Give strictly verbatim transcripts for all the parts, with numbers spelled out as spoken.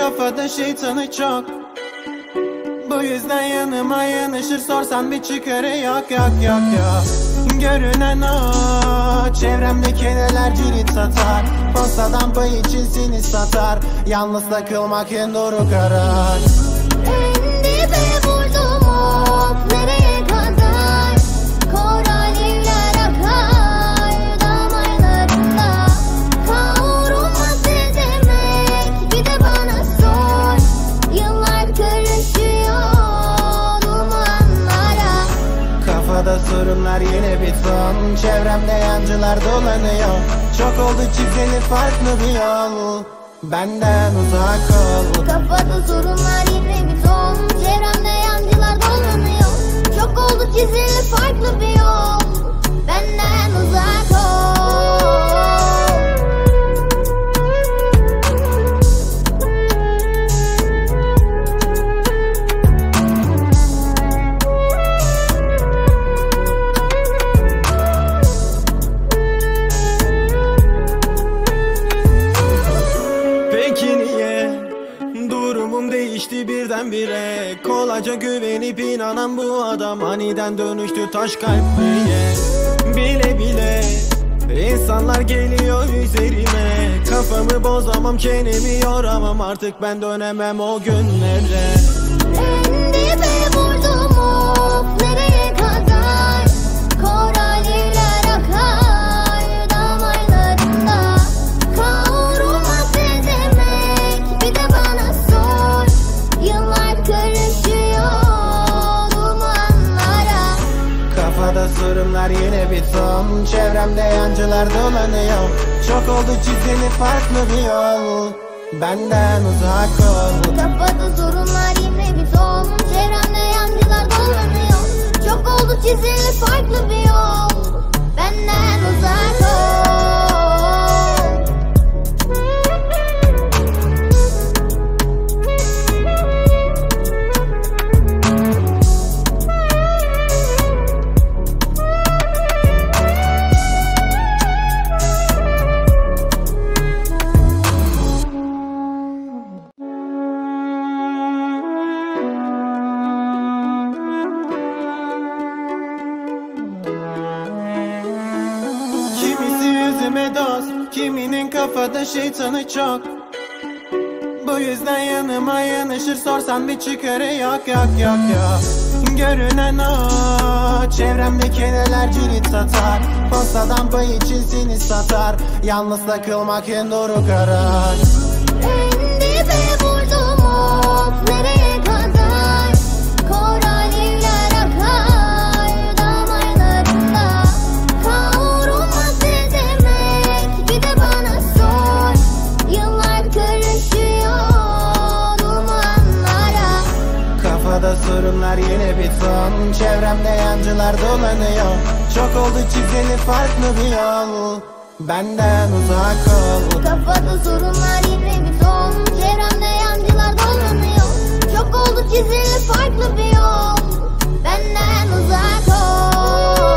kafada şeytanı çok. Bu yüzden yanıma yanaşır, sorsan bir çıkarı yok yok yok yok. Görünen o, çevremdekiler cirit satar. Postadan pay için seni satar. Yalnız takılmak en doğru karar. En dibe vurdum of, nereye kadar? Koralliler akar damarlarında. Kavrulmaz ne demek, bir de bana sor. Yıllar karışıyor dumanlara. Kafada sorunlar yine bir ton. Çevremde yancılar dolanıyor. Çok oldu çizili farklı bir yol. Benden uzak ol. Kafada sorunlar yine bir ton. Çevremde yancılar dolanıyor. Çok oldu çizili farklı bir yol. Benden uzak ol. Değişti birdenbire. Kolayca güvenip inanan bu adam aniden dönüştü taş kalpliye. Bile bile insanlar geliyor üzerime. Kafamı bozamam, çenemi yoramam, artık ben dönemem o günlere. En dibe vurdum of, nereye kadar? Koralliler akar damarlarında. Kavrulmaz ne demek, bir de bana sor. Yıllar karışıyor dumanlara. Kafada sorunlar yine bir ton. Çevremde yancılar dolanıyor. Çok oldu çizili farklı bir yol. Benden uzak ol. Kafada sorunlar yine bir ton. Çevremde yancılar dolanıyor. Çok oldu çizili farklı bir yol. Benden uzak ol. Kiminin kafada şeytanı çok. Bu yüzden yanıma yanaşır, sorsan bir çıkarı yok yok yok yok. Görünen o, çevremdekiler cirit satar. Postadan pay için seni satar. Yalnız takılmak en doğru karar. En dibe vurdum of, nereye kadar? Koralliler akar damarlarında. Kavrulmaz ne demek, bir de bana sor. Yıllar karışıyor dumanlara. Kafada sorunlar yine bir ton. Çevremde yancılar dolanıyor. Çok oldu çizili farklı bir yol. Benden uzak ol. Kafada sorunlar yine bir ton. Çevremde yancılar dolanıyor. Çok oldu çizili farklı bir yol. Benden uzak ol.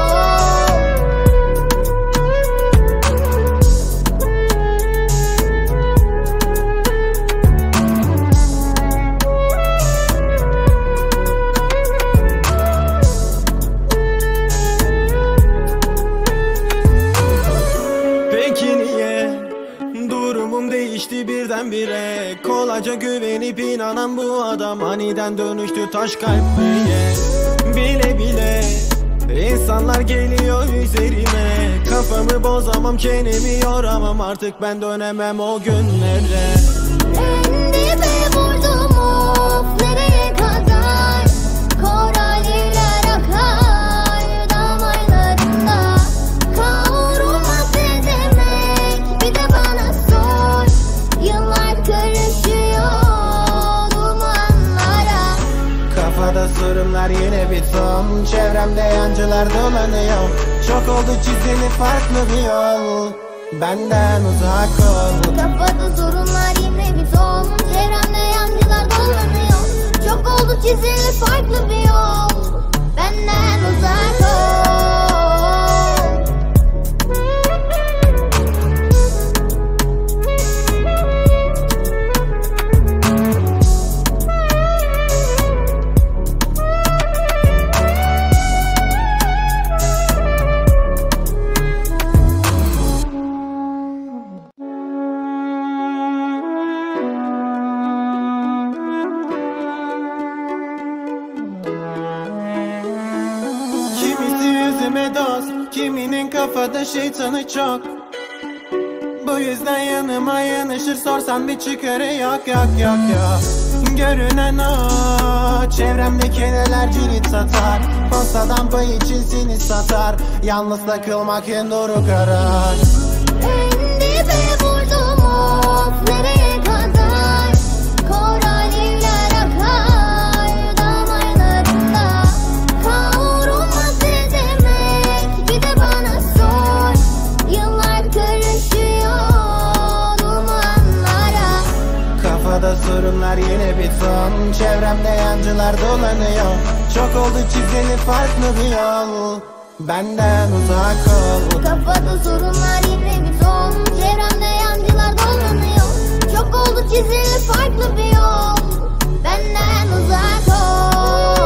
Değişti birdenbire. Kolayca güvenip inanan bu adam aniden dönüştü taş kalpliye. Bile bile insanlar geliyor üzerime. Kafamı bozamam, çenemi yoramam, artık ben dönemem o günlere. En dibe vurdum of, nereye kadar? Koralliler akar damarlarında. Kavrulmaz ne demek, bir de bana sor. Yıllar karışıyor dumanlara. Kafada sorunlar yine bir ton. Çevremde yancılar dolanıyor. Çok oldu çizili farklı bir yol. Benden uzak ol. Kafada sorunlar yine bir ton. Çevremde yancılar dolanıyor. Çok oldu çizili farklı bir yol. Benden uzak ol. yüzüme dost, kiminin kafada şeytanı çok. Bu yüzden yanıma yanaşır, sorsan bir çıkarı yok yok yok yok. Görünen o, çevremdekiler cirit satar. Postadan pay için seni satar. Yalnız takılmak en doğru karar. En dibe vurdum of, nereye kadar? Koralivler akar damarlarında. Kavrulmaz ne demek, bir de bana sor. Yıllar karışıyor dumanlara. Kafada sorunlar yine bir ton. Çevremde yancılar dolanıyor. Çok oldu çizili farklı bir yol. Benden uzak ol. Kafada sorunlar yine bir ton. Çevremde yancılar dolanıyor. Çok oldu çizili farklı bir yol. Benden uzak ol.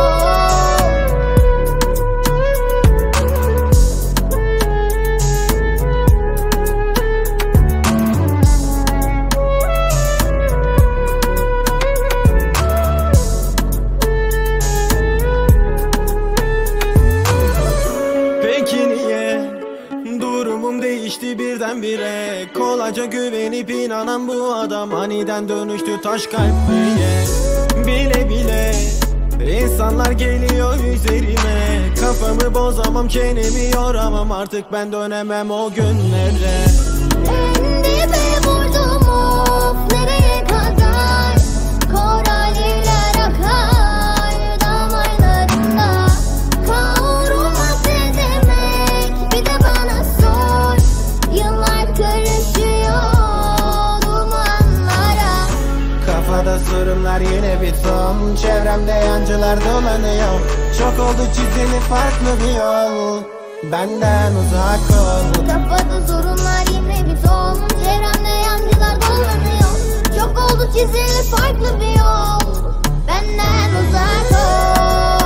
Durumum değişti birdenbire. Kolayca güvenip inanan bu adam aniden dönüştü taş kalpliye. Bile bile insanlar geliyor üzerime. Kafamı bozamam, çenemi yoramam, artık ben dönemem o günlere. En dibe vurdum of, nereye kadar? Koralivler akar damarlarında. Kavrulmaz ne demek, bir de bana sor. Yıllar karışıyor dumanlara. Kafada sorunlar yine bir ton. Çevremde yancılar dolanıyor. Çok oldu çizili farklı bir yol. Benden uzak ol. Kafada sorunlar yine bir ton. Çevremde yancılar dolanıyor. Çok oldu çizili farklı bir yol. Benden uzak ol.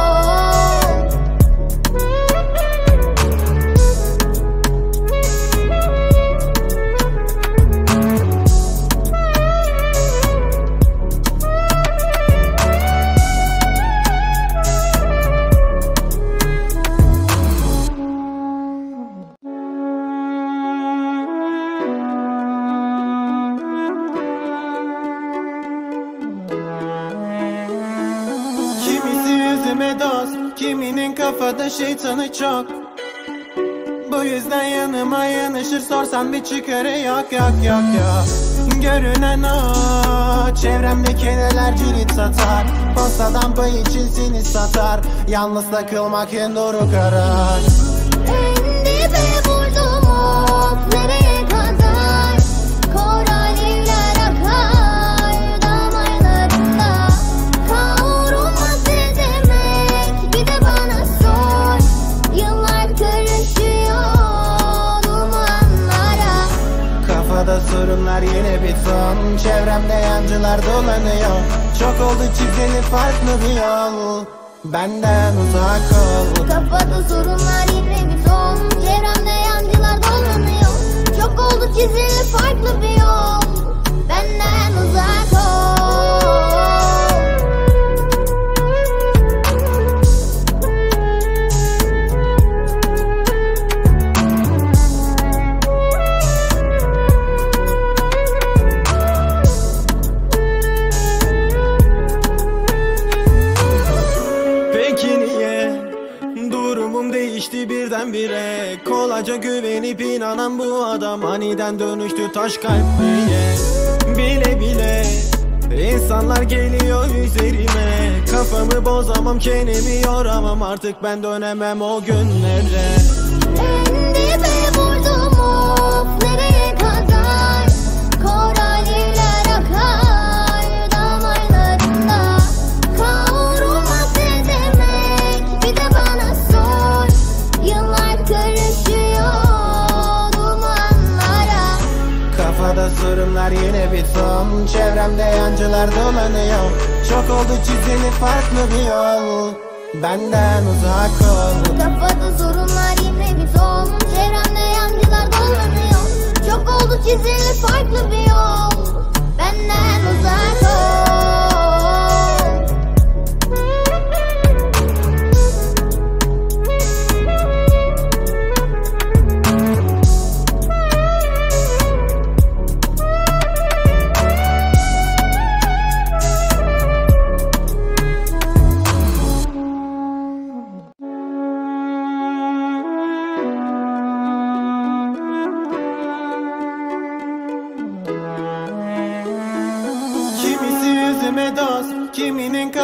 Dost, kiminin kafada şeytanı çok. Bu yüzden yanıma yanaşır, sorsan bir çıkarı yok yok yok yok. Görünen o, çevremdekiler cirit satar. Postadan pay için seni satar. Yalnız takılmak en doğru karar. En dibe vurdum of, nereye kadar? Koralivler akar damarlarında. Kavrulmaz ne demek, bir de bana sor. Yıllar karışıyor dumanlara. Kafada sorunlar yine bir ton. Çevremde yancılar dolanıyor. Çok oldu çizili farklı bir yol. Benden uzak ol. Kafada sorunlar yine bir ton. Çevremde yancılar dolanıyor. Çok oldu çizili farklı bir yol. Benden uzak ol. Durumum değişti birdenbire. Kolayca güvenip inanan bu adam aniden dönüştü taş kalpliye. Bile bile insanlar geliyor üzerime. Kafamı bozamam, çenemi yoramam, artık ben dönemem o günlere. En dibe vurdum of, nereye kadar? Koralivler akar damarlarında. Kavrulmaz ne demek, bir de bana sor. Yıllar karışıyor dumanlara. Kafada sorunlar yine bir ton. Çevremde yancılar dolanıyor. Çok oldu çizili farklı bir yol. Benden uzak ol. Kafada sorunlar yine bir ton. Çevremde yancılar dolanıyor. Çok oldu çizili farklı bir yol. Benden uzak ol.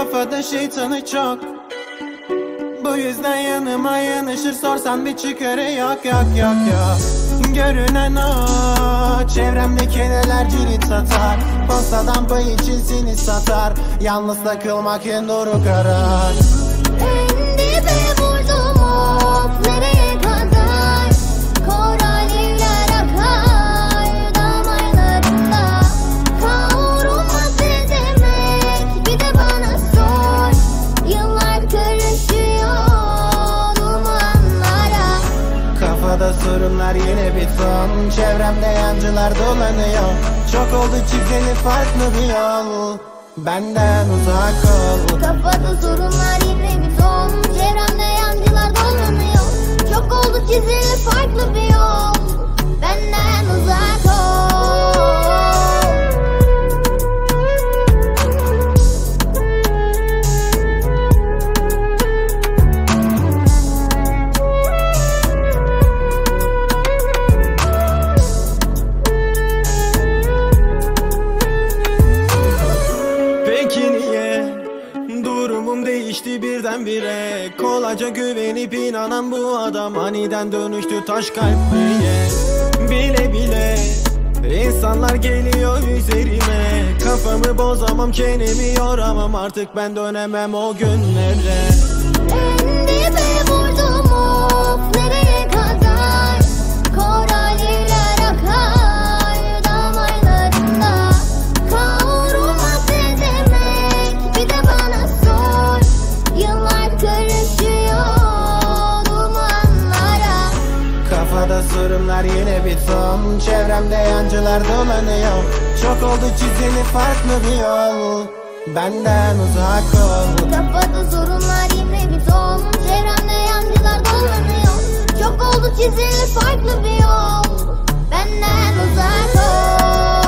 kafada şeytanı çok. Bu yüzden yanıma yanaşır, sorsan bir çıkarı yok yok yok yok. Görünen o, çevremdeki neler cirit satar. Postadan pay için seni satar. Yalnız takılmak en doğru karar. En dibe vurdum of, nereye kadar? Koralliler akar damarlarında. Kavrulmaz ne demek, bir de bana sor. Yıllar karışıyor dumanlara. Kafada sorunlar yine bir ton. Çevremde yancılar dolanıyor. Çok oldu çizeli farklı bir yol. Benden uzak ol. Kafada sorunlar yine bir ton. Çevremde yancılar dolanıyor. Çok oldu çizili farklı bir yol. Benden uzak ol. Peki niye durumum değişti birdenbire? Kolayca güvenip inanan bu adam aniden dönüştü taş kalpliye. Bile bile insanlar geliyor üzerime. Kafamı bozamam, çenemi yoramam, artık ben dönemem o günlere. En dibe vurdum of, nereye kadar? Koralliler akar damarlarında. Kavrulmaz ne demek, bir de bana sor. Yıllar karışıyor dumanlara. Kafada sorunlar yine bir ton. Çevremde yancılar dolanıyor. Çok oldu çizili farklı bir yol. Benden uzak ol. Kafada sorunlar yine bir ton. Çevremde yancılar dolanıyor. Çok oldu çizili farklı bir yol. Benden uzak ol.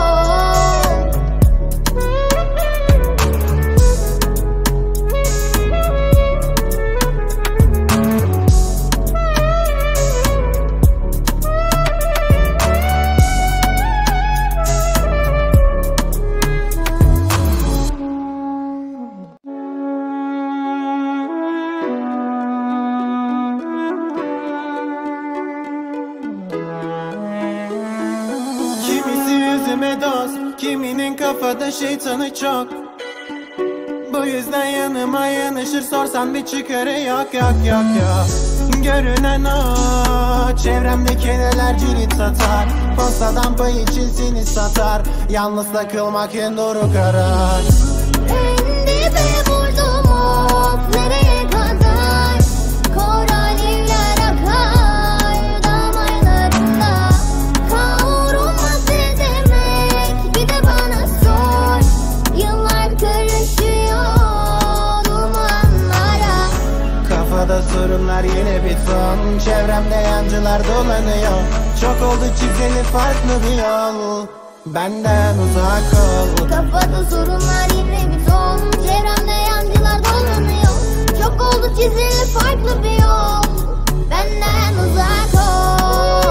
Dost, kiminin kafada şeytanı çok. Bu yüzden yanıma yanaşır, sorsan bir çıkarı yok yok yok yok. Görünen o, çevremdeki neler cirit satar. Postadan pay için seni satar. Yalnız takılmak en doğru karar. En dibe vurdum of, nereye kadar? Koralliler akar damarlarında. Kavrulmaz ne demek, bir de bana sor. Yıllar karışıyor dumanlara. Kafada sorunlar yine bir ton. Çevremde yancılar dolanıyor. Çok oldu çizili farklı bir yol. Benden uzak ol. Kafada sorunlar yine bir ton. Çevremde yancılar dolanıyor. Çok oldu çizili farklı bir yol. Benden uzak ol.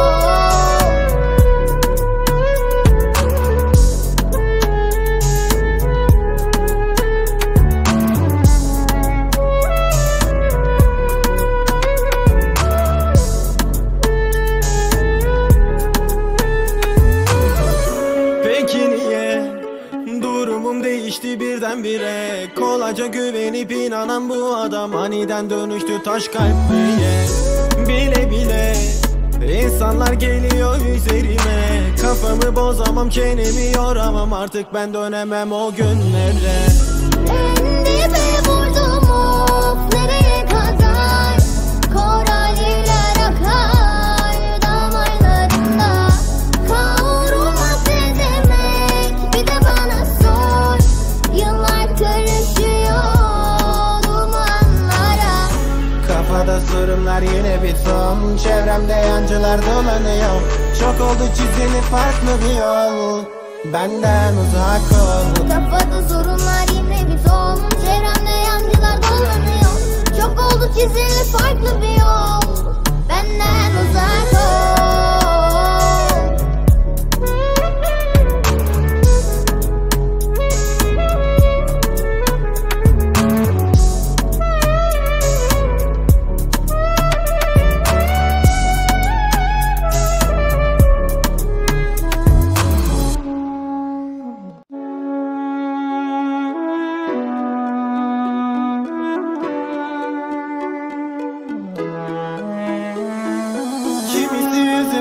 Peki niye durumum değişti birdenbire? Kolayca güvenip inanan bu adam aniden dönüştü taş kalpliye. Bile bile insanlar geliyor üzerime. Kafamı bozamam, çenemi yoramam, artık ben dönemem o günlere. En dibe vurdum of, nereye kadar? Koralliler akar damarlarında. Kavrulmaz ne demek, bir de bana sor. Yıllar karışıyor dumanlara. Kafada sorunlar yine bir ton. Çevremde yancılar dolanıyor. Çok oldu çizili farklı bir yol. Benden uzak ol. Kafada sorunlar yine bir ton. Çevremde yancılar dolanıyor. Çok oldu çizili farklı bir yol. Benden uzak ol.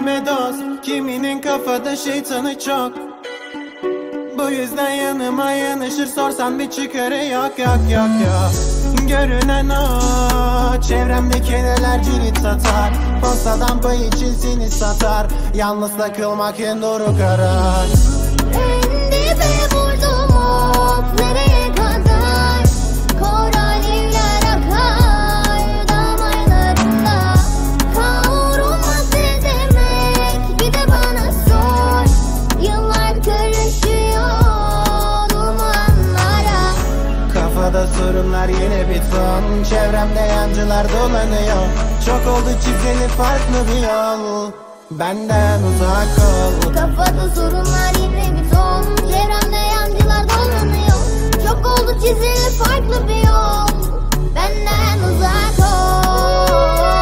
yüzüme dost, kiminin kafada şeytanı çok. Bu yüzden yanıma yanaşır, sorsan bir çıkarı yok yok yok yok. Görünen o, çevremdekiler cirit satar. Postadan pay için seni satar. Yalnız takılmak en doğru karar. En dibe vurdum of, nereye kadar? Koralliler akar damarlarında. Kavrulmak ne demek, bir de bana sor. Yıllar karışıyor dumanlara. Kafada sorunlar yine bir ton. Çevremde yancılar dolanıyor. Çok oldu çizili farklı bir yol. Benden uzak ol. Kafada sorunlar yine bir ton. Çevremde yancılar dolanıyor. Çok oldu çizili farklı bir yol. Benden uzak ol.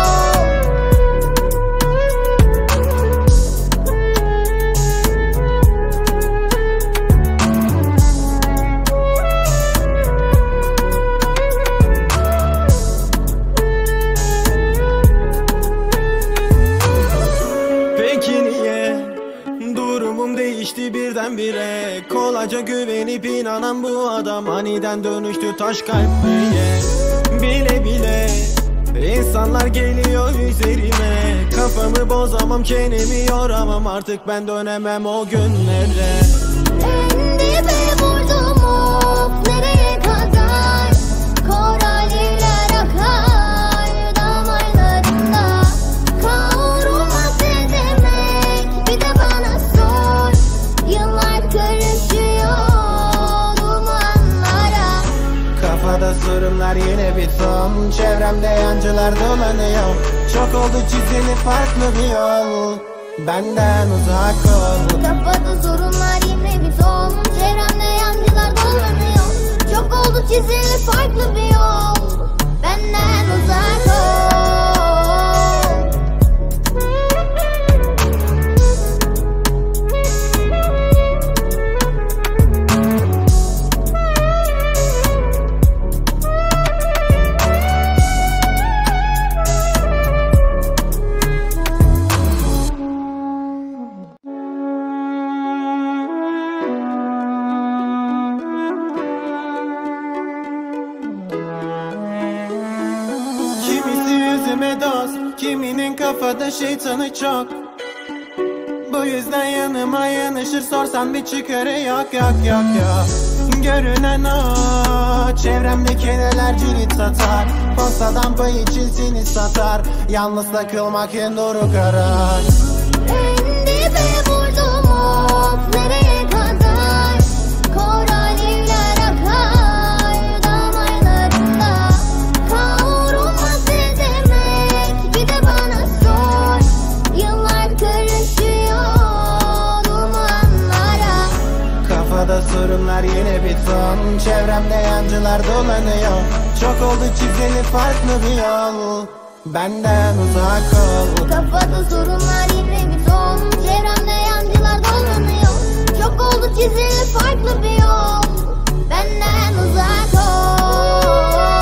Peki niye durumum değişti birdenbire? Kolayca güvenip inanan bu adam aniden dönüştü taş kalpliye. Bile bile insanlar geliyor üzerime. Kafamı bozamam, çenemi yoramam, artık ben dönemem o günlere. En dibe vurdum of, nereye kadar? Koralliler akar damarlarında. Kavrulmak ne demek, bir de bana sor. Yıllar karışıyor dumanlara. Kafada sorunlar yine bir ton. Çevremde yancılar dolanıyor. Çok oldu çizili farklı bir yol. Benden uzak ol. Kafada sorunlar yine bir ton. Çevremde yancılar dolanıyor. Çok oldu çizili farklı bir yol. Benden uzak ol. Kimisi yüzüme dost, kiminin kafada şeytanı çok. Bu yüzden yanıma yanaşır, sorsan bir çıkarı yok yok yok yok. Görünen o, çevremdekiler cirit satar. Postadan pay için seni satar. Yalnız takılmak en doğru karar. En dibe vurdum of, nereye kadar? Koralliler akar damarlarında. Kavrulmak ne demek, bir de bana sor. Yıllar karışıyor dumanlara. Kafada sorunlar yine bir ton. Çevremde yancılar dolanıyor. Çok oldu çizili farklı bir yol. Benden uzak ol. Kafada sorunlar yine bir ton. Çevremde yancılar dolanıyor. Çok oldu çizili farklı bir yol. Benden uzak ol.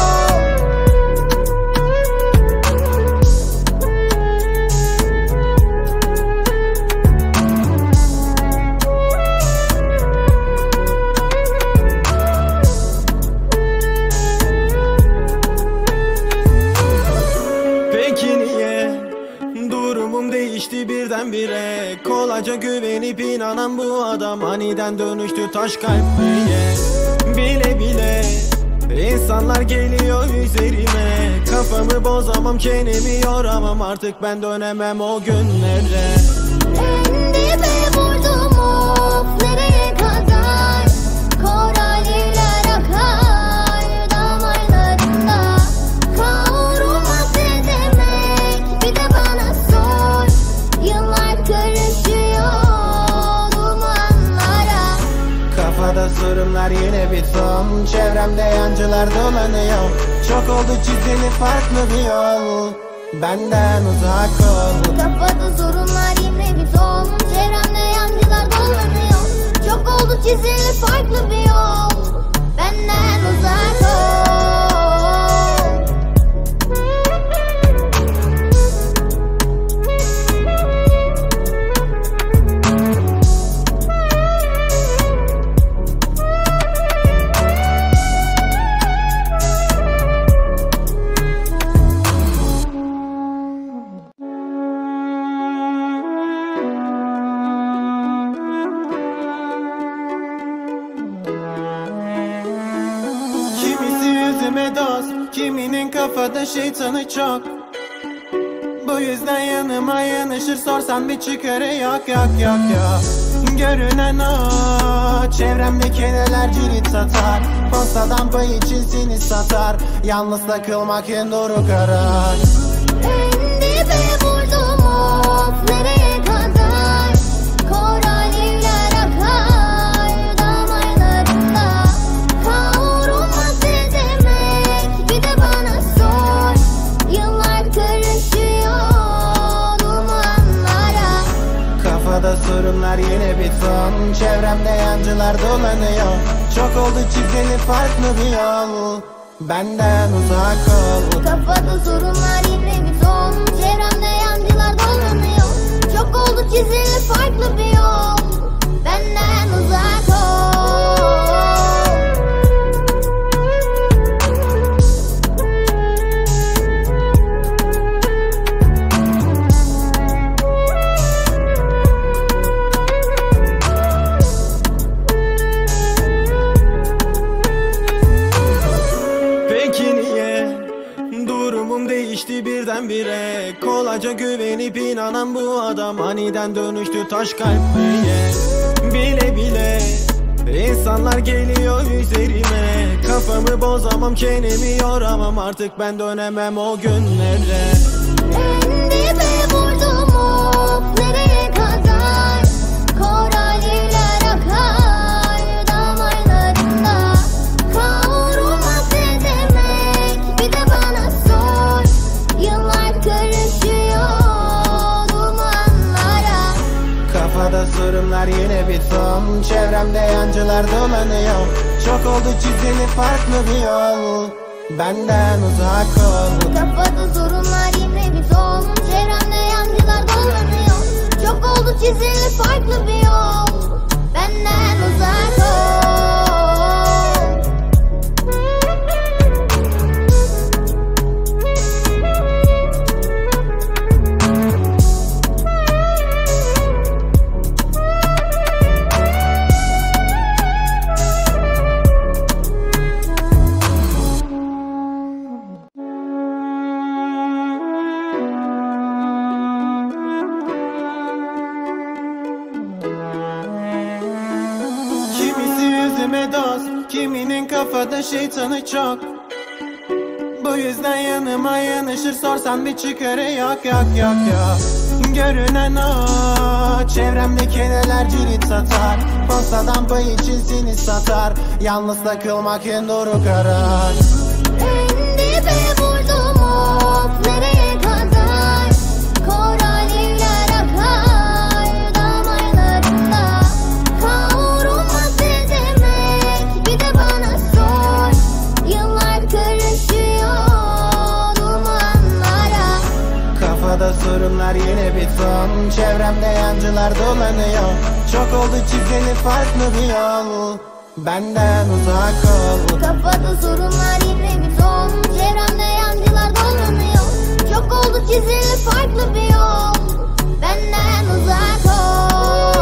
Peki niye durumum değişti birdenbire? Kolayca güvenip inanan bu adam aniden dönüştü taş kalpliye. Bile bile insanlar geliyor üzerime. Kafamı bozamam, çenemi yoramam, artık ben dönemem o günlere. En dibe vurdum of, nereye kadar? Koralliler akar damarlarında. Kavrulmak ne demek, bir de bana sor. Yıllar karışıyor dumanlara. Kafada sorunlar yine bir ton. Çevremde yancılar dolanıyor. Çok oldu çizili farklı bir yol. Benden uzak ol. Kafada sorunlar yine bir ton. Çevremde yancılar dolanıyor. Çok oldu çizili farklı bir yol. Benden uzak ol. kafada şeytanı çok. Bu yüzden yanıma yanaşır, sorsan bir çıkarı yok yok yok yok. Görünen o, çevremdekiler cirit satar. Postadan pay için seni satar. Yalnız takılmak en doğru karar. En dibe vurdum, of nereye kadar? Koralivler akar damarlarında. Kavrulmaz ne demek, bir de bana sor. Yıllar karışıyor dumanlara. Kafada sorunlar yine bir ton. Çevremde yancılar dolanıyor. Çok oldu çizgili farklı bir yol. Benden uzak ol. Kafada sorunlar yine bir ton. Çevremde yancılar dolanıyor. Çok oldu çizili farklı bir yol. Benden uzak ol. Değişti birdenbire. Kolayca güvenip inanan bu adam aniden dönüştü taş kalpliye. Bile bile insanlar geliyor üzerime. Kafamı bozamam, çenemi yoramam, artık ben dönemem o günlere. En dibe vurdum, of nereye kadar? Koralivler akar damarlarında. Kavrulmaz ne demek, bir de bana sor. Yıllar karışıyor dumanlara. Kafada sorunlar yine bir ton. Çevremde yancılar dolanıyor. Çok oldu çizgili farklı bir yol. Benden uzak ol. Kafada sorunlar yine bir ton. Çevremde yancılar dolanıyor. Çok oldu çizili farklı bir yol. Benden uzak ol. Kiminin kafada şeytanı çok. Bu yüzden yanıma yanaşır, sorsan bir çıkarı yok yok yok yok. Görünen o, çevremdekiler cirit satar. Postadan pay için seni satar. Yalnız takılmak en doğru karar. En dibe vurdum, of nereye kadar? Koralivler akar damarlarında. Kavrulmaz ne demek, bir de bana sor. Yıllar karışıyor dumanlara. Kafada sorunlar yine bir ton. Çevremde yancılar dolanıyor. Çok oldu çizgili farklı bir yol. Benden uzak ol. Kafada sorunlar yine bir ton. Çevremde yancılar dolanıyor. Çok oldu çizili farklı bir yol. Benden uzak ol.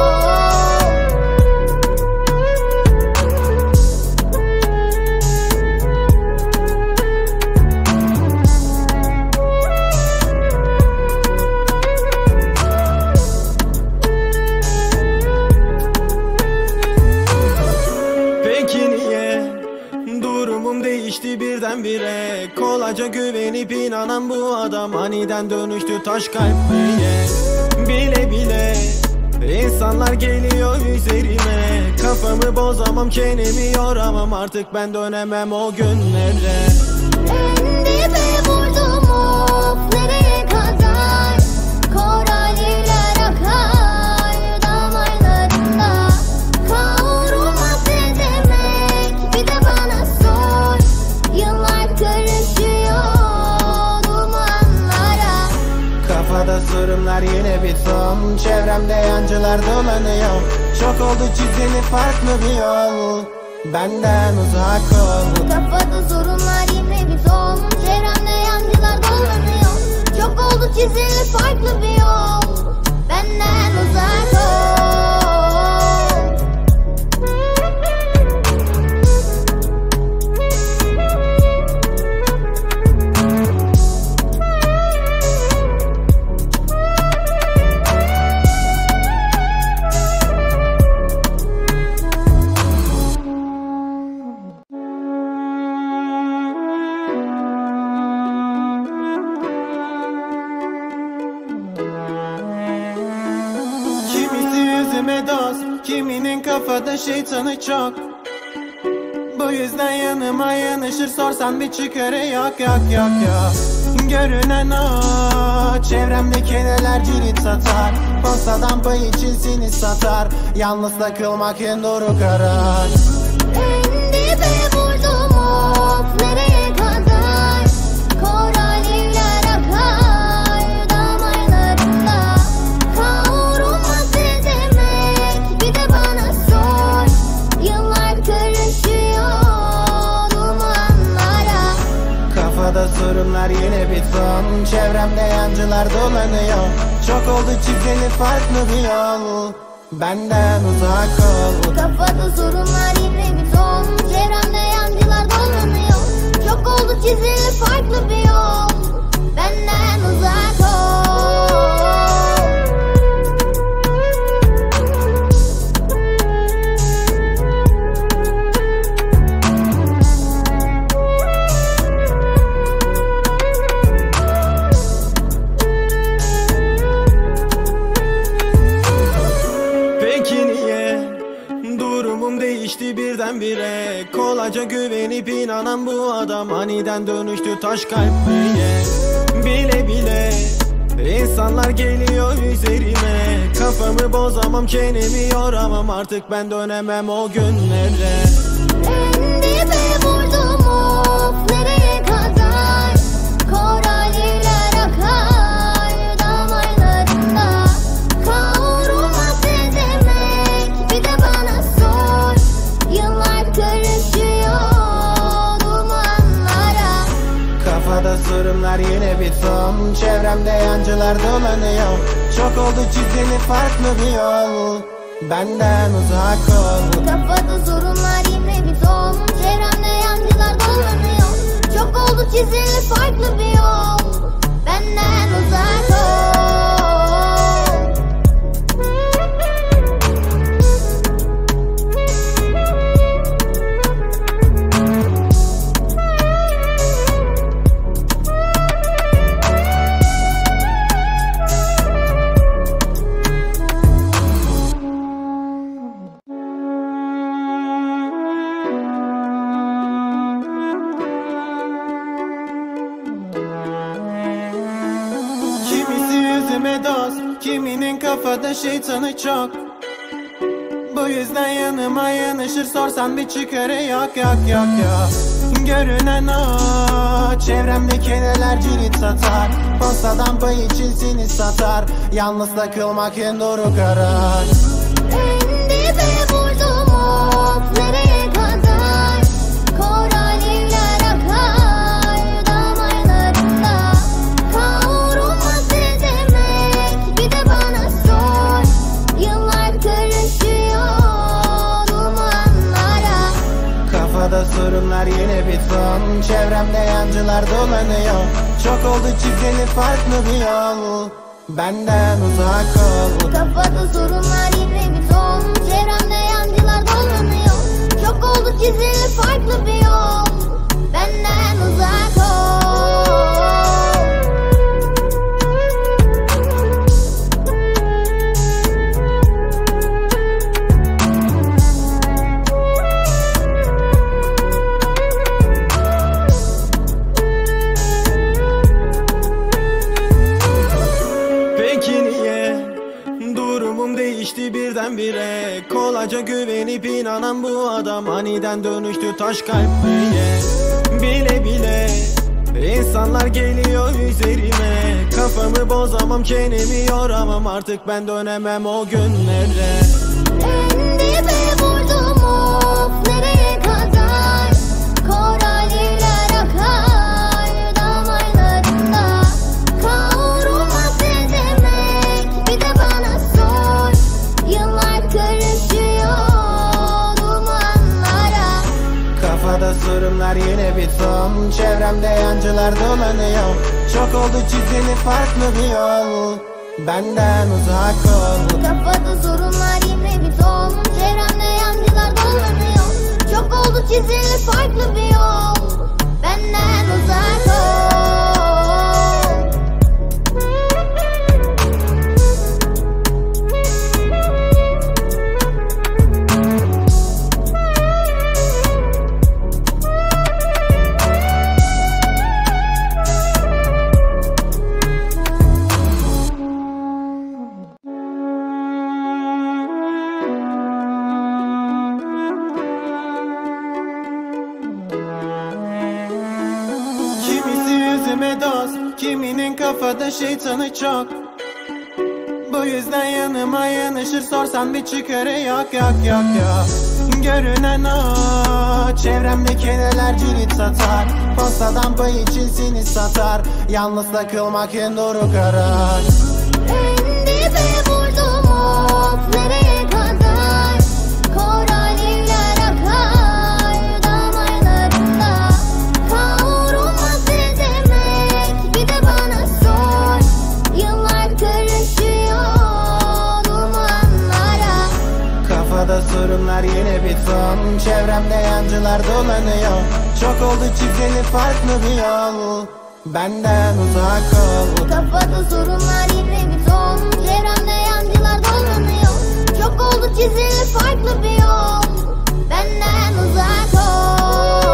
Değişti birdenbire. Kolayca güvenip inanan bu adam aniden dönüştü taş kalpliye. Bile bile insanlar geliyor üzerime. Kafamı bozamam, çenemi yoramam, artık ben dönemem o günlere. En dibe vurdum, of nereye kadar? Koralivler akar damarlarında. Kavrulmaz ne demek, bir de bana sor. Yıllar karışıyor dumanlara. Kafada sorunlar yine bir ton. Çevremde yancılar dolanıyor. Çok oldu çizgili farklı bir yol. Benden uzak ol. Kafada sorunlar yine bir ton. Çevremde yancılar dolanıyor. Çok oldu çizili farklı bir yol. Benden uzak ol. yüzüme dost, kiminin kafada şeytanı çok. Bu yüzden yanıma yanaşır, sorsan bir çıkarı yok yok yok yok. Görünen o, çevremdekiler cirit satar. Postadan pay için seni satar. Yalnız takılmak en doğru karar. En dibe vurdum of, nereye kadar? Koralivler akar damarlarında. Kavrulmaz ne demek, bir de bana sor. Yıllar karışıyor dumanlara. Kafada sorunlar yine bir ton. Çevremde yancılar dolanıyor. Çok oldu çizgili farklı bir yol. Benden uzak ol. Kafada sorunlar yine bir ton. Çevremde yancılar dolanıyor. Çok oldu çizili farklı bir yol. Benden uzak ol. Peki niye durumum değişti birdenbire? Kolayca güvenip inanan bu adam aniden dönüştü taş kalpliye. Bile bile insanlar geliyor üzerime. Kafamı bozamam, çenemi yoramam, artık ben dönemem o günlere. En dibe vurdum of, nereye kadar? Koralivler akar damarlarında. Kavrulmaz ne demek, bir de bana sor. Yıllar karışıyor dumanlara. Kafada sorunlar yine bir ton. Çevremde yancılar dolanıyor. Çok oldu çizgili farklı bir yol. Benden uzak ol. Kafada sorunlar yine bir ton. Çevremde yancılar dolanıyor. Çok oldu çizili farklı bir yol. Benden uzak ol. Kimisi yüzüme dost, kiminin kafada şeytanı çok. Bu yüzden yanıma yanaşır, sorsan bir çıkarı yok yok yok yok. Görünen o, çevremdekiler cirit satar. Postadan pay için seni satar. Yalnız takılmak en doğru karar. En dibe vurdum of, nereye kadar? Koralivler akar damarlarında. Kavrulmaz ne demek, bir de bana sor. Yıllar karışıyor dumanlara. Kafada sorunlar yine bir ton. Çevremde yancılar dolanıyor. Çok oldu çizgili farklı bir yol. Benden uzak ol. Kafada sorunlar yine bir ton. Çevremde yancılar dolanıyor. Çok oldu çizili farklı bir yol. Benden uzak ol. Peki niye durumum değişti birdenbire? Kolayca güvenip inanan bu adam aniden dönüştü taş kalpliye. Bile bile insanlar geliyor üzerime. Kafamı bozamam, çenemi yoramam, artık ben dönemem o günlere. En dibe vurdum of, nereye kadar? Koralivler akar damarlarında. Kavrulmaz ne demek, bir de bana sor. Yıllar karışıyor dumanlara. Kafada sorunlar yine bir ton. Çevremde yancılar dolanıyor. Çok oldu çizgili farklı bir yol. Benden uzak ol. Kafada sorunlar yine bir ton. Çevremde yancılar dolanıyor. Çok oldu çizili farklı bir yol. Benden uzak ol. kiminin kafada şeytanı çok. Bu yüzden yanıma yanaşır, sorsan bir çıkarı yok yok yok yok. Görünen o, çevremdekiler cirit satar. Postadan pay için seni satar. Yalnız takılmak en doğru karar. En dibe vurdum of, nereye kadar? Koralliler akar damarlarında. Kavrulmak ne demek, bir de bana sor. Yıllar karışıyor dumanlara. Kafada sorunlar yine bir ton. Çevremde yancılar dolanıyor. Çok oldu çizeli farklı bir yol. Benden uzak ol. Kafada sorunlar yine bir ton. Çevremde yancılar dolanıyor. Çok oldu çizili farklı bir yol. Benden uzak ol.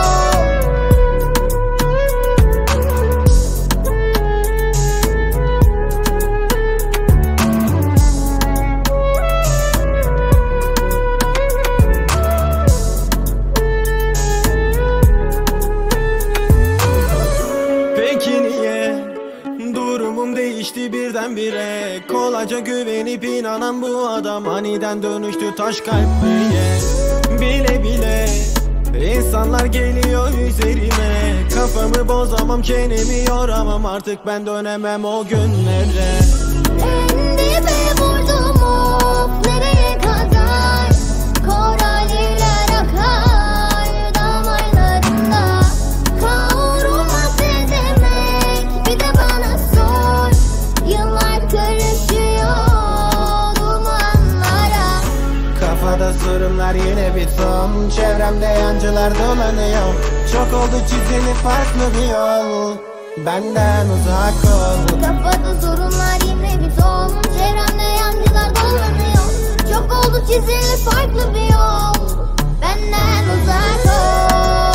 Peki niye durumum değişti birdenbire? Kolayca güvenip inanan bu adam aniden dönüştü taş kalpliye. Bile bile insanlar geliyor üzerime. Kafamı bozamam, çenemi yoramam, artık ben dönemem o günlere. En dibe vurdum of, nereye kadar? Koralliler akar damarlarında. Kavrulmak ne demek, bir de bana sor. Yıllar karışıyor dumanlara. Kafada sorunlar yine bir ton. Çevremde yancılar dolanıyor. Çok oldu çizili farklı bir yol. Benden uzak ol. Kafada sorunlar yine bir ton. Çevremde yancılar dolanıyor. Çok oldu çizili farklı bir yol. Benden uzak ol.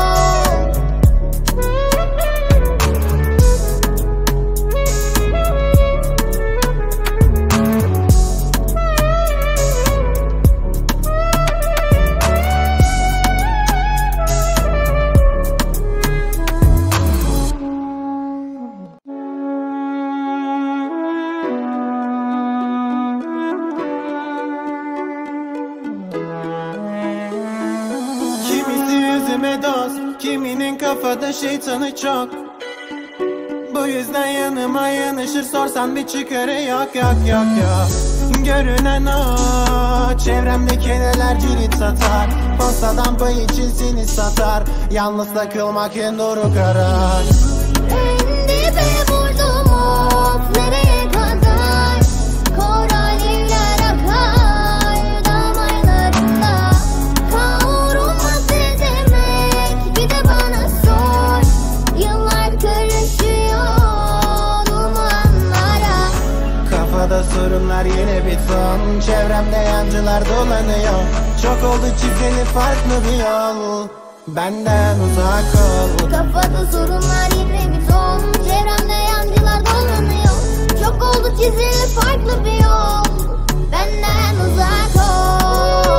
Kimisi yüzüme dost, kiminin kafada şeytanı çok. Bu yüzden yanıma yanaşır, sorsan bir çıkarı yok yok yok yok. Görünen o, çevremdekiler cirit satar. Postadan pay için seni satar. Yalnız takılmak en doğru karar. En dibe vurdum of, nereye kadar? Koralliler akar damarlarında. Kavrulmak ne demek, bir de bana sor. Yıllar karışıyor dumanlara. Kafada sorunlar yine bir ton. Çevremde yancılar dolanıyor. Çok oldu çizili farklı bir yol. Benden uzak ol. Kafada sorunlar yine bir ton. Çevremde yancılar dolanıyor. Çok oldu çizili farklı bir yol. Benden uzak ol.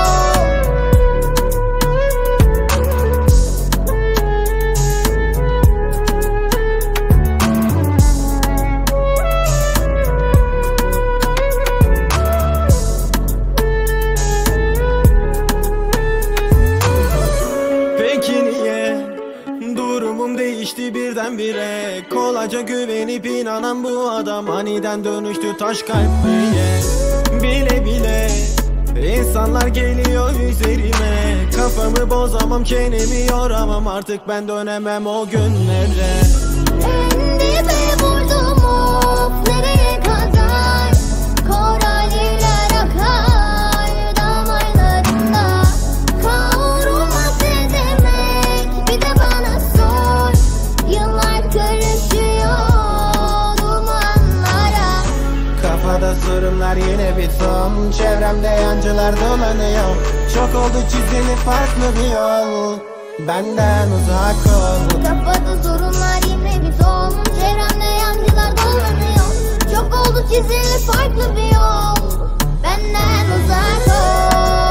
Peki niye durumum değişti birdenbire? Kolayca güvenip inanan bu adam aniden dönüştü taş kalpliye. Bile bile insanlar geliyor üzerime. Kafamı bozamam, çenemi yoramam, artık ben dönemem o günlere. En dibe vurdum of, nereye kadar? Koralliler akar damarlarında. Kavrulmak ne demek, bir de bana sor. Yıllar karışıyor dumanlara. Kafada sorunlar yine bir ton. Çevremde yancılar dolanıyor. Çok oldu çizili farklı bir yol. Benden uzak ol. Kafada sorunlar yine bir ton. Çevremde yancılar dolanıyor. Çok oldu çizili farklı bir yol. Benden uzak ol.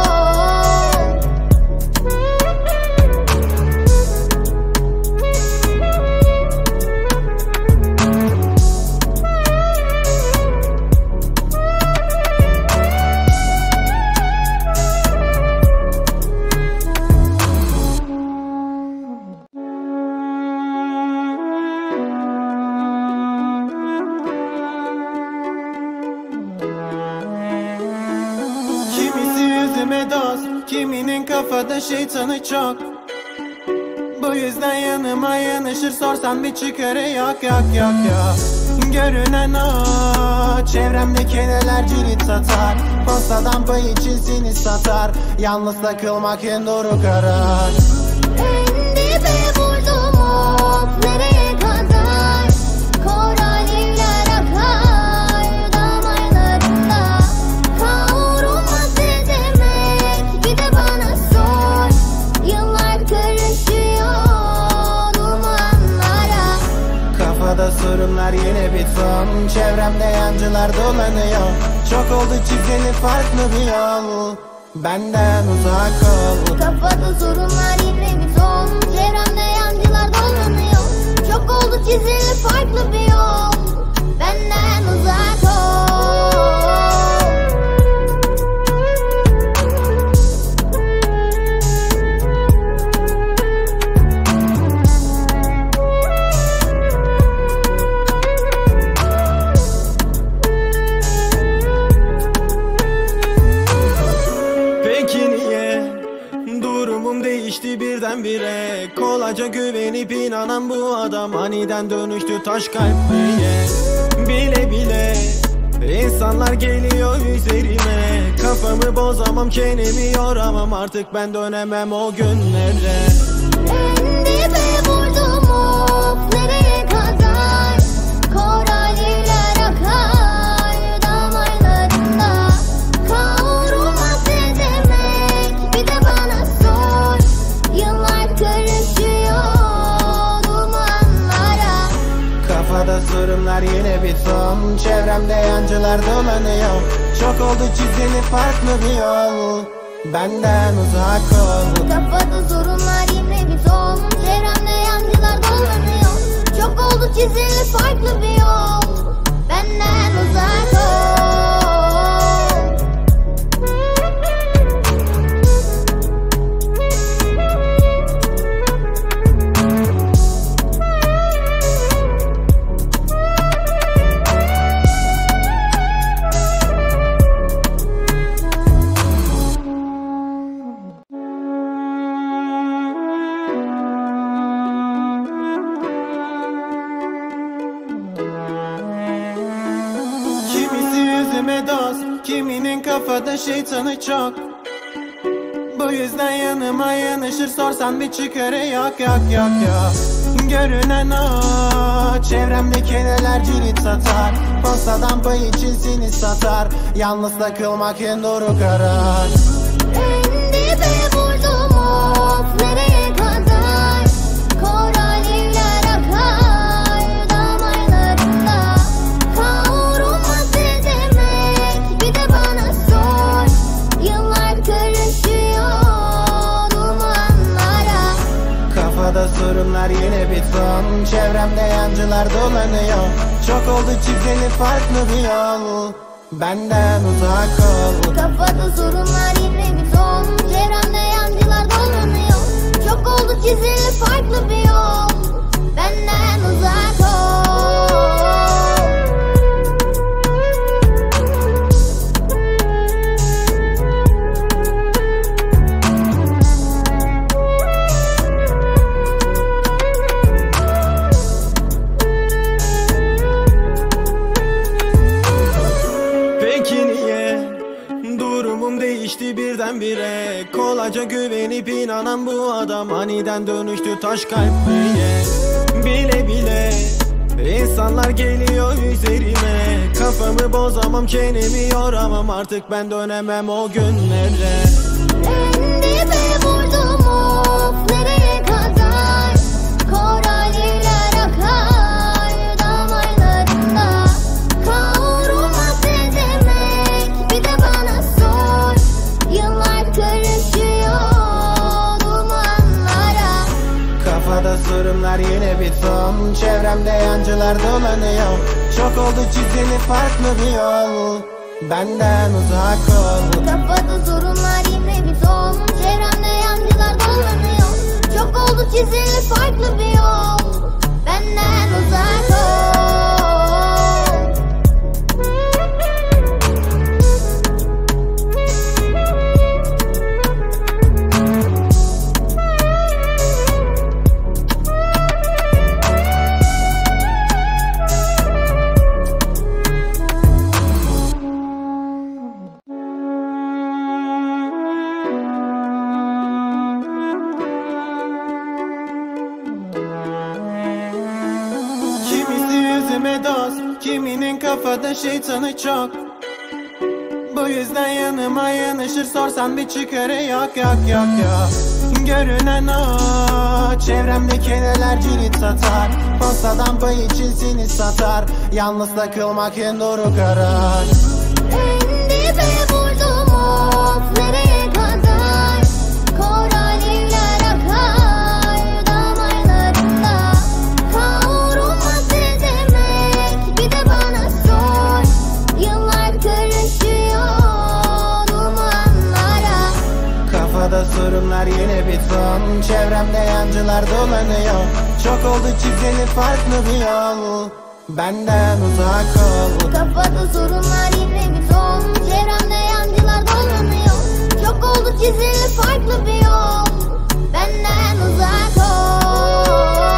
yüzüme dost, kiminin kafada şeytanı çok. Bu yüzden yanıma yanaşır, sorsan bir çıkarı yok yok yok yok. Görünen o, çevremdekiler cirit satar. Postadan pay için seni satar. Yalnız takılmak en doğru karar. En dibe vurdum of, nereye kadar? Koralivler akar damarlarında. Kavrulmaz ne demek, bir de bana sor. Yıllar karışıyor dumanlara. Kafada sorunlar yine bir ton. Çevremde yancılar dolanıyor. Çok oldu çizili farklı bir yol. Benden uzak ol. Kafada sorunlar yine bir ton. Çevremde yancılar dolanıyor. Çok oldu çizili farklı bir yol. Benden uzak ol. Değişti birdenbire, kolayca güvenip inanan bu adam aniden dönüştü taş kalpliye. Bile bile insanlar geliyor üzerime. Kafamı bozamam, çenemi yoramam, artık ben dönemem o günlere. En dibe vurdum of, nereye kadar? Koralivler akar damarlarında. Kavrulmaz ne demek, bir de bana sor. Yıllar karışıyor dumanlara. Kafada sorunlar yine bir ton. Çevremde yancılar dolanıyor. Çok oldu çizili farklı bir yol. Benden uzak ol. Kafada sorunlar yine bir ton. Çevremde yancılar dolanıyor. Çok oldu çizili farklı bir yol. Benden uzak ol. Dost, kiminin kafada şeytanı çok. Bu yüzden yanıma yanaşır, sorsan bir çıkarı yok yok yok yok. Görünen o, çevremdekiler cirit satar. Postadan pay için seni satar. Yalnız takılmak en doğru karar. En dibe vurdum of, nereye kadar? Koralivler akar damarlarında. Kavrulmaz ne demek, bir de bana sor. Yıllar karışıyor dumanlara. Kafada sorunlar yine bir ton. Çevremde yancılar dolanıyor. Çok oldu çizili farklı bir yol. Benden uzak ol. Kafada sorunlar yine bir ton. Çevremde yancılar dolanıyor. Çok oldu çizili farklı bir yol. Benden uzak ol. Değişti birdenbire, kolayca güvenip inanan bu adam aniden dönüştü taş kalpliye. Bile bile insanlar geliyor üzerime. Kafamı bozamam, çenemi yoramam, artık ben dönemem o günlere. En dibe vurdum of, nereye kadar? Koralivler akar damarlarında. Kavrulmaz ne demek, bir de bana sor. Yıllar karışıyor dumanlara. Kafada sorunlar yine bir ton. Çevremde yancılar dolanıyor. Çok oldu çizili farklı bir yol. Benden uzak ol. Kafada sorunlar yine bir ton. Çevremde yancılar dolanıyor. Çok oldu çizili farklı bir yol. Benden uzak ol. yüzüme dost, kiminin kafada şeytanı çok. Bu yüzden yanıma yanaşır, sorsan bir çıkarı yok yok yok yok. Görünen o, çevremdekiler cirit satar. Postadan pay için seni satar. Yalnız takılmak en doğru karar. En dibe vurdum of, nereye kadar? Koralliler akar damarlarında. Kavrulmak ne demek, bir de bana sor. Yıllar karışıyor dumanlara. Kafada sorunlar yine bir ton. Çevremde yancılar dolanıyor. Çok oldu çizili farklı bir yol. Benden uzak ol. Kafada sorunlar yine bir ton. Çevremde yancılar dolanıyor. Çok oldu çizili farklı bir yol. Benden uzak ol.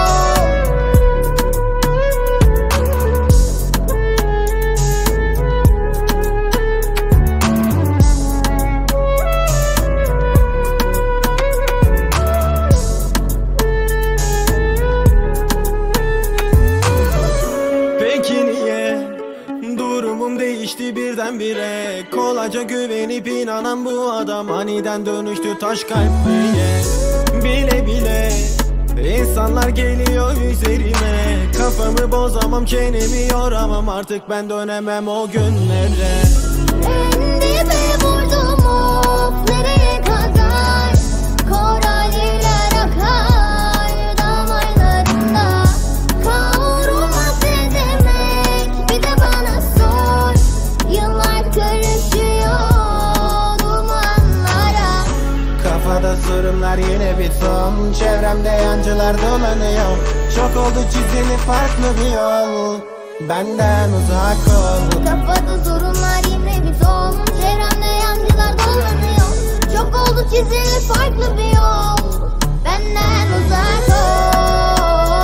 Peki niye durumum değişti birdenbire? Kolayca güvenip inanan bu adam aniden dönüştü taş kalpliye. Bile bile insanlar geliyor üzerime. Kafamı bozamam, çenemi yoramam, artık ben dönemem o günlere. En dibe vurdum of, nereye kadar? Koralliler akar damarlarında. Kavrulmak ne demek, bir de bana sor. Yıllar karışıyor dumanlara. Kafada sorunlar yine bir ton. Çevremde yancılar dolanıyor. Çok oldu çizili farklı bir yol. Benden uzak ol. Kafada sorunlar yine bir ton. Çevremde yancılar dolanıyor. Çok oldu çizili farklı bir yol. Benden uzak ol.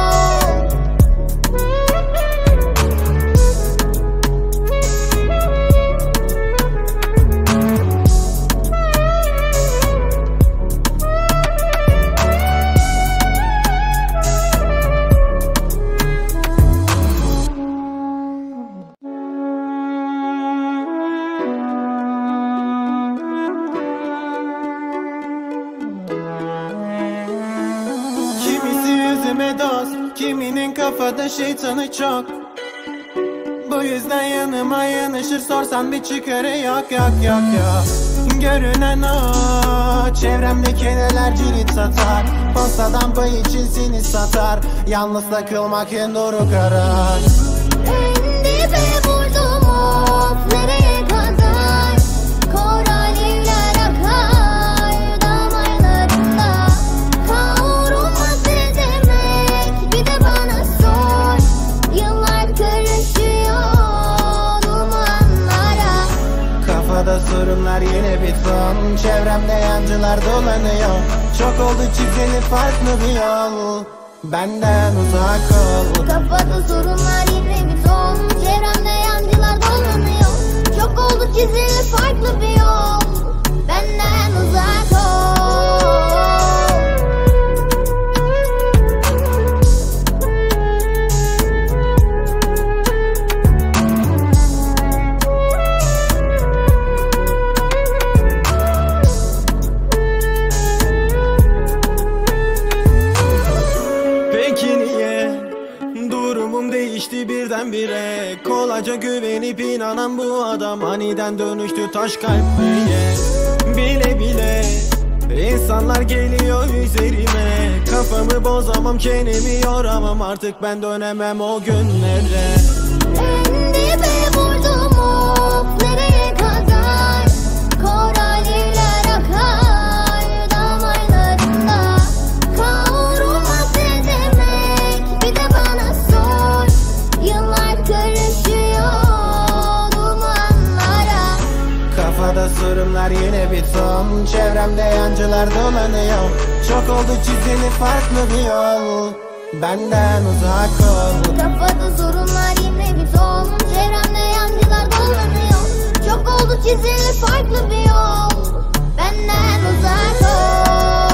Kimisi yüzüme dost, kiminin kafada şeytanı çok. Bu yüzden yanıma yanaşır, sorsan bir çıkarı yok yok yok yok. Görünen o, çevremdekiler cirit satar. Postadan pay için seni satar. Yalnız takılmak en doğru karar. En dibe vurdum of, nereye kadar? Koralliler akar damarlarında. Kavrulmak ne demek, bir de bana sor. Yıllar karışıyor dumanlara. Kafada sorunlar yine bir ton. Çevremde yancılar dolanıyor. Çok oldu çizili farklı bir yol. Benden uzak ol. Kafada sorunlar yine bir ton. Çevremde yancılar dolanıyor. Çok oldu çizili farklı bir yol. Benden uzak ol. Peki niye durumum değişti birdenbire? Kolayca güvenip inanan bu adam aniden dönüştü taş kalpliye. Bile bile insanlar geliyor üzerime. Kafamı bozamam, çenemi yoramam, artık ben dönemem o günlere. En dibe vurdum of, nereye kadar? Koralliler akar damarlarında. Kavrulmak ne demek, bir de bana sor. Yıllar karışıyor dumanlara. Kafada sorunlar yine bir ton. Çevremde yancılar dolanıyor. Çok oldu çizili farklı bir yol. Benden uzak ol. Kafada sorunlar yine bir ton. Çevremde yancılar dolanıyor. Çok oldu çizili farklı bir yol. Benden uzak ol.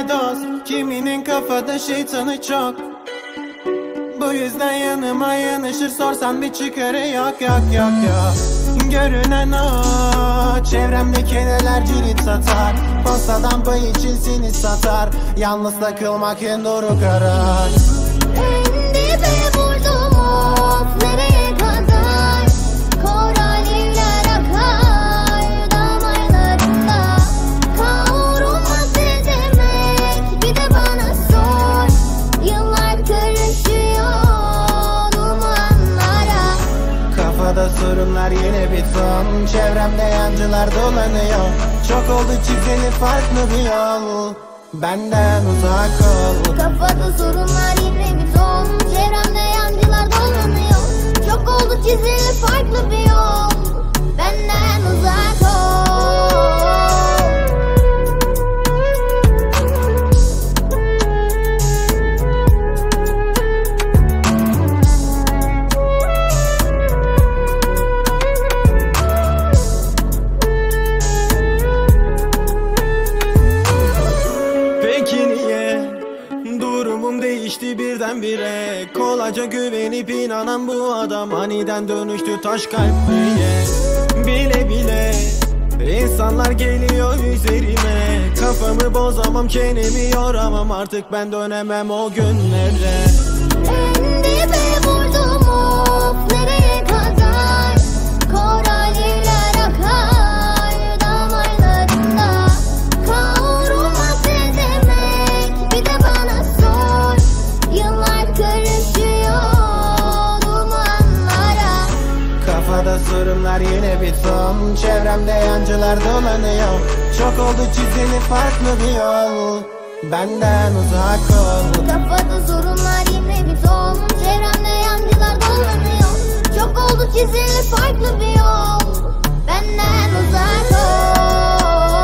yüzüme dost, kiminin kafada şeytanı çok. Bu yüzden yanıma yanaşır, sorsan bir çıkarı yok yok yok yok. Görünen o, çevremdekiler cirit satar. Postadan pay için seni satar. Yalnız takılmak en doğru karar. En dibe vurdum of, nereye kadar? Koralivler akar damarlarında. Kavrulmak ne demek, bir de bana sor. Yıllar karışıyor dumanlara. Kafada sorunlar yine bir ton. Çevremde yancılar dolanıyor. Çok oldu çizgili farklı bir yol. Benden uzak ol. Kafada sorunlar yine bir ton. Çevremde yancılar dolanıyor. Çok oldu çizili farklı bir yol. Benden uzak ol. Değişti birdenbire, kolayca güvenip inanan bu adam aniden dönüştü taş kalpliye. Bile bile insanlar geliyor üzerime. Kafamı bozamam, çenemi yoramam, artık ben dönemem o günlere. En dibe vurdum of, nereye kadar? Koralivler akar damarlarında. Kavrulmak ne demek, bir de bana sor. Yıllar karışıyor dumanlara. Kafada sorunlar yine bir ton. Çevremde yancılar dolanıyor. Çok oldu çizili farklı bir yol. Benden uzak ol. Kafada sorunlar yine bir ton. Çevremde yancılar dolanıyor. Çok oldu çizili farklı bir yol. Benden uzak ol.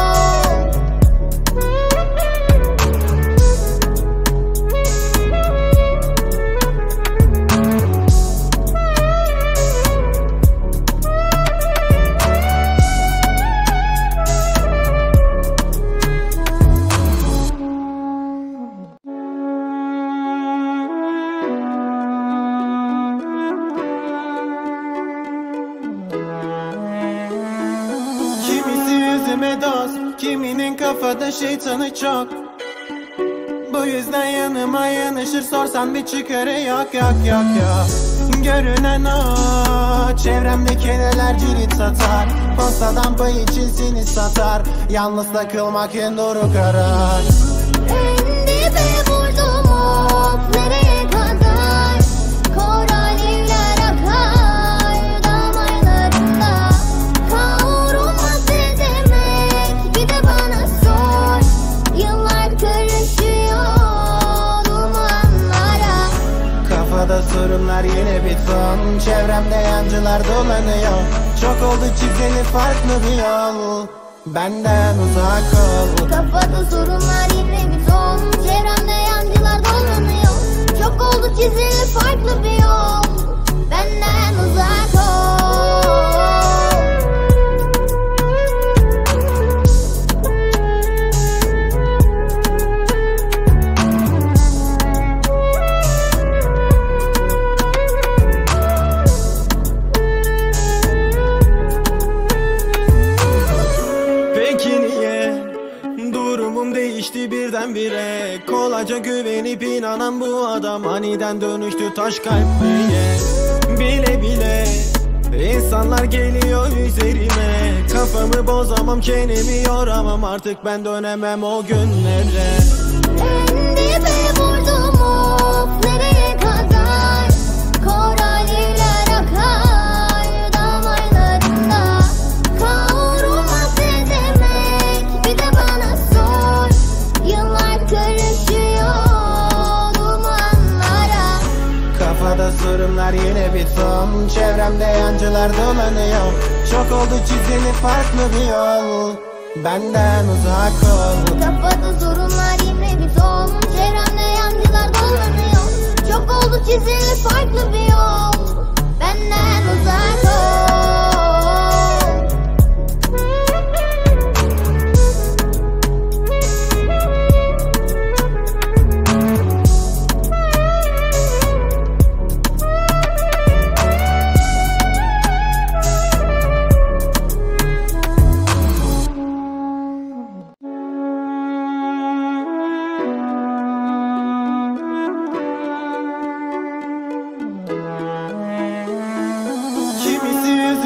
Dost, kiminin kafada şeytanı çok. Bu yüzden yanıma yanaşır, sorsan bir çıkarı yok yok yok yok. Görünen o, çevremdekiler cirit satar. Postadan pay için seni satar. Yalnız takılmak en doğru karar. En dibe vurdum of, nereye kadar? Koralivler akar damarlarında. Kavrulmak ne demek, bir de bana sor. Yıllar karışıyor dumanlara. Kafada sorunlar yine bir ton. Çevremde yancılar dolanıyor. Çok oldu çizili farklı bir yol. Benden uzak ol. Kafada sorunlar yine bir ton. Çevremde yancılar dolanıyor. Çok oldu çizili farklı bir yol. Benden uzak ol. Değişti birdenbire, kolayca güvenip inanan bu adam aniden dönüştü taş kalpliye. Bile bile insanlar geliyor üzerime. Kafamı bozamam, çenemi yoramam, artık ben dönemem o günlere. En dibe vurdum of, nereye kadar? Koralivler akar damarlarında. Kavrulmak ne demek, bir de bana sor. Yıllar karışıyor dumanlara. Kafada sorunlar yine bir ton. Çevremde yancılar dolanıyor. Çok oldu çizili farklı bir yol. Benden uzak ol. Kafada sorunlar yine bir ton. Çevremde yancılar dolanıyor. Çok oldu çizili farklı bir yol. Benden uzak ol.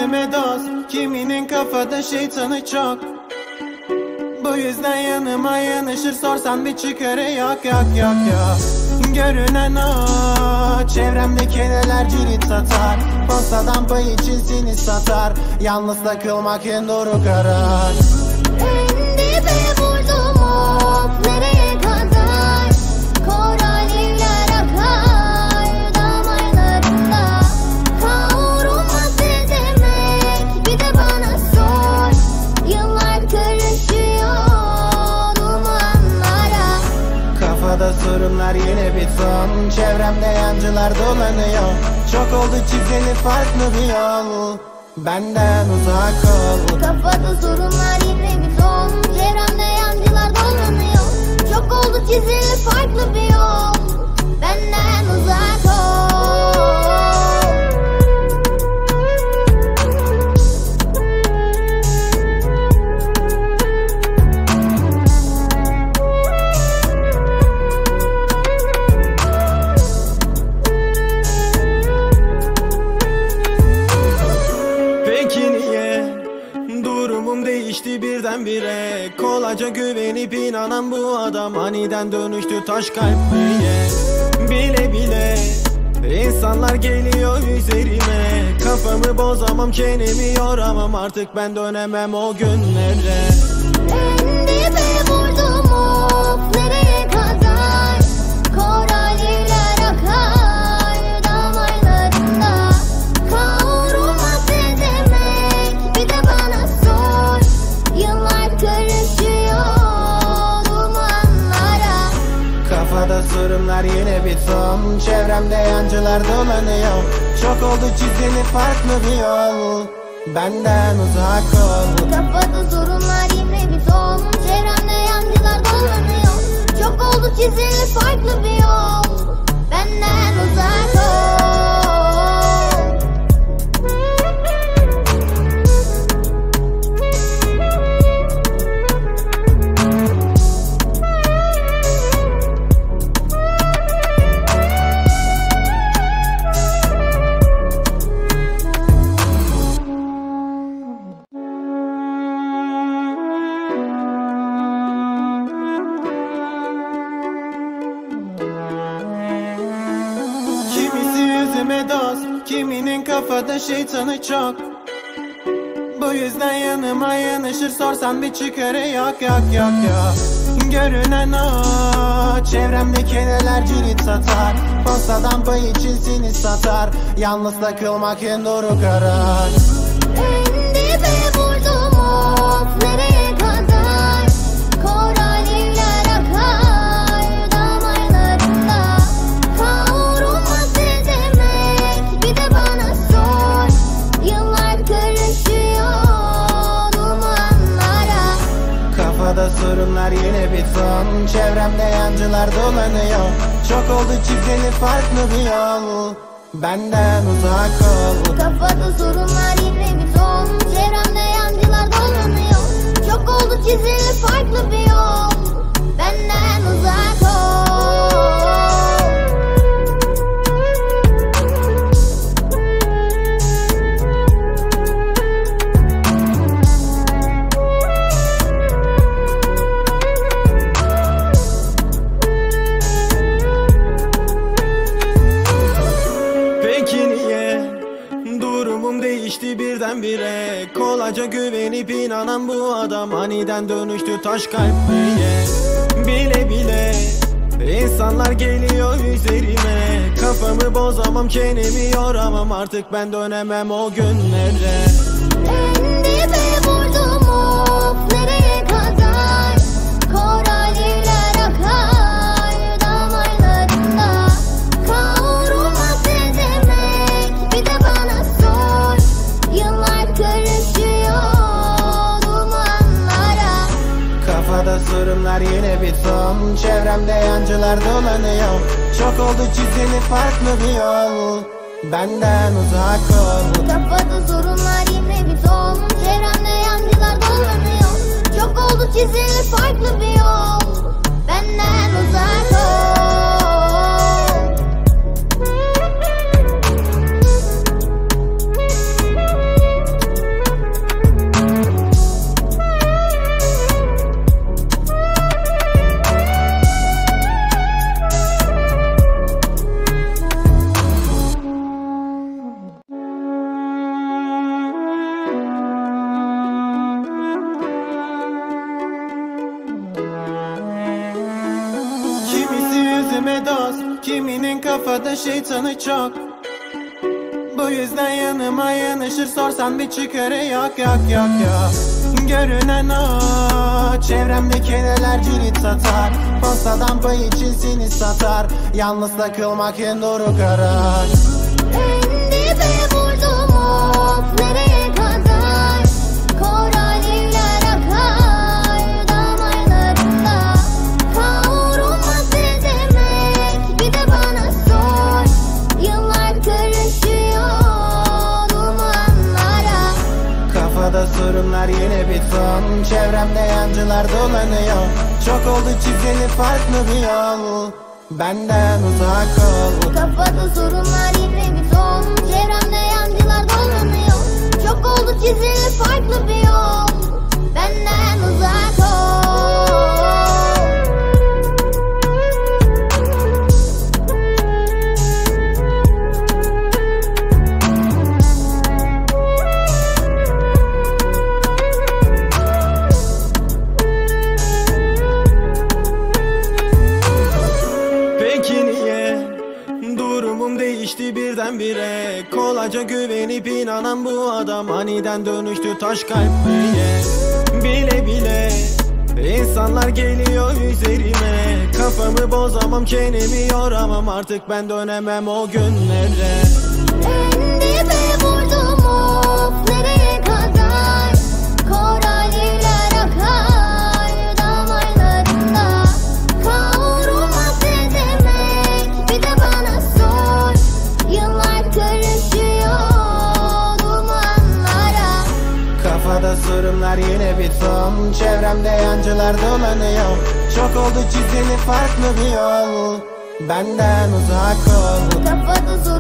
yüzüme dost, kiminin kafada şeytanı çok. Bu yüzden yanıma yanaşır, sorsan bir çıkarı yok yok yok yok. Görünen o, çevremdeki neler cirit satar. Postadan pay için seni satar. Yalnız takılmak en doğru karar. En dibe vurdum of, nereye kadar? Koralliler akar damarlarında. Kavrulmaz ne demek, bir de bana sor. Yıllar karışıyor dumanlara. Kafada sorunlar yine bir ton. Çevremde yancılar dolanıyor. Çok oldu çizili farklı bir yol. Benden uzak ol. Kafada sorunlar yine bir ton. Çevremde yancılar dolanıyor. Çok oldu çizili farklı bir yol. Benden uzak ol. Değişti birdenbire, kolayca güvenip inanan bu adam aniden dönüştü taş kalpliye. Bile bile insanlar geliyor üzerime. Kafamı bozamam, çenemi yoramam, artık ben dönemem o günlere. En dibe vurdum of, nereye kadar? Koralliler akar damarlarında. Kavrulmaz ne demek, bir de bana sor. Yıllar karışıyor dumanlara. Kafada sorunlar yine bir ton. Çevremde yancılar dolanıyor. Çok oldu çizili farklı bir yol. Benden uzak ol. Kafada sorunlar yine bir ton. Çevremde yancılar dolanıyor. Çok oldu çizili farklı bir yol. Benden uzak ol. Dost, kiminin kafada şeytanı çok. Bu yüzden yanıma yanaşır, sorsan bir çıkarı yok yok yok yok. Görünen o, çevremdeki neler cirit satar. Postadan pay için seni satar. Yalnız takılmak en doğru karar. En dibe vurdum of, nereye kadar? Koralliler akar damarlarında. Kavrulmaz ne demek, bir de bana sor. Yıllar karışıyor dumanlara. Kafada sorunlar yine bir ton. Çevremde yancılar dolanıyor. Çok oldu çizili farklı bir yol. Benden uzak ol. Kafada sorunlar yine bir ton. Çevremde yancılar dolanıyor. Çok oldu çizili farklı bir yol. Benden uzak ol. Değişti birdenbire, kolayca güvenip inanan bu adam aniden dönüştü taş kalpliye. Bile bile insanlar geliyor üzerime. Kafamı bozamam, çenemi yoramam, artık ben dönemem o günlere. En dibe vurdum of, nereye kadar? Koralliler akar damarlarında. Kavrulmaz ne demek, bir de bana sor. Yıllar karışıyor dumanlara. Kafada sorunlar yine bir ton. Çevremde yancılar dolanıyor. Çok oldu çizili farklı bir yol. Benden uzak ol. Kafada sorunlar yine bir ton. Çevremde yancılar dolanıyor. Çok oldu çizili farklı bir yol. Benden uzak ol. ve dost, kiminin kafada şeytanı çok. Bu yüzden yanıma yanaşır, sorsan bir çıkarı yok yok yok yok. Görünen o, çevremdekiler cirit satar. Postadan pay için seni satar. Yalnız takılmak en doğru karar. En dibe vurdum of, nereye kadar? Koralliler akar damarlarında. Kavrulmak ne demek, bir de bana sor. Yıllar karışıyor dumanlara. Kafada sorunlar yine bir ton. Çevremde yancılar dolanıyor. Çok oldu çizili farklı bir yol. Benden uzak ol. Kafada sorunlar yine bir ton. Çevremde yancılar dolanıyor. Çok oldu çizili farklı bir yol. Benden uzak ol. Peki niye durumum değişti birdenbire? Kolayca güvenip inanan bu adam aniden dönüştü taş kalpliye. Bile bile insanlar geliyor üzerime. Kafamı bozamam, çenemi yoramam, artık ben dönemem o günlere. En dibe vurdum of, nereye kadar? Koralliler akar damarlarında. Kavrulmak ne demek, bir de bana sor. Yıllar karışıyor dumanlara. Kafada sorunlar yine bir ton. Çevremde yancılar dolanıyor. Çok oldu çizili farklı bir yol. Benden uzak ol. Kafada